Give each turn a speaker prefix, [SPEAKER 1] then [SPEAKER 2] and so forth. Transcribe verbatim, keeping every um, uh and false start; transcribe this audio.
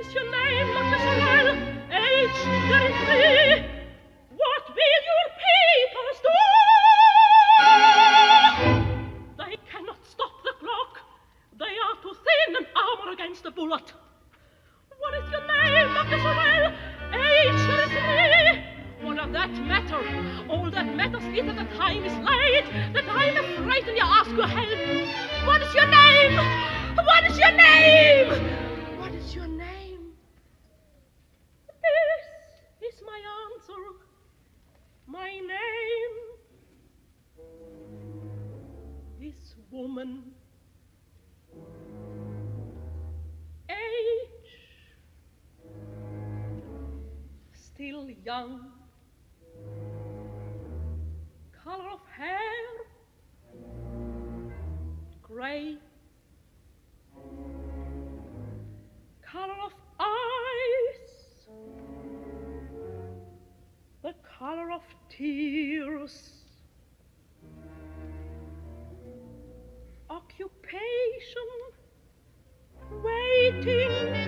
[SPEAKER 1] is your name, Magda Sorel? Age thirty-three. What will your papers do? They cannot stop the clock. They are too thin an armor against a bullet. What is your name, Magda Sorel? Age thirty-three. What does that matter? All that matters is that the time is late, that I am afraid and you ask your help. What is your name? What is your name? What is your name? This is my answer. My name is woman. Age still young. Color of hair gray. Color of eyes the color of tears. Occupation waiting